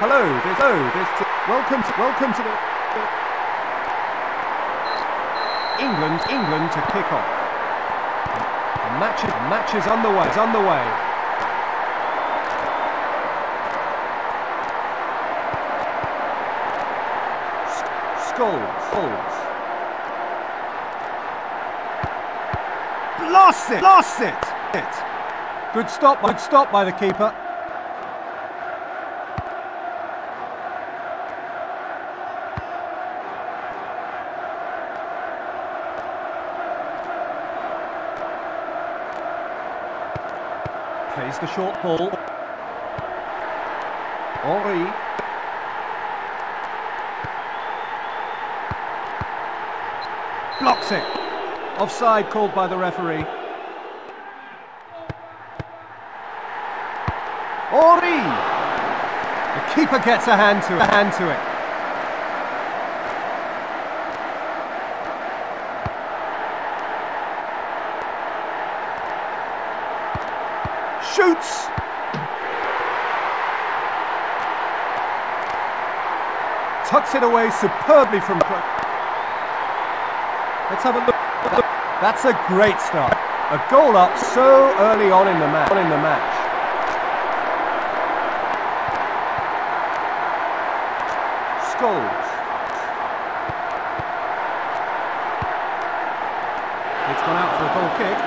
Welcome to the England to kick off. The match is underway. Scholes. Lost it. Good stop by the keeper. Plays the short ball. Henry. Blocks it. Offside called by the referee. Henry. The keeper gets a hand to it. Shoots! Tucks it away superbly from... Let's have a look. That's a great start. A goal up so early on in the match. Scholes. It's gone out for a goal kick.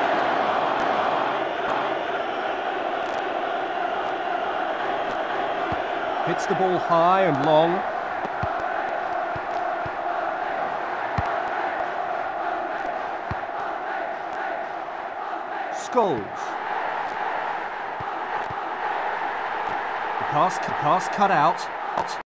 Hits the ball high and long. Scholes. The pass cut out.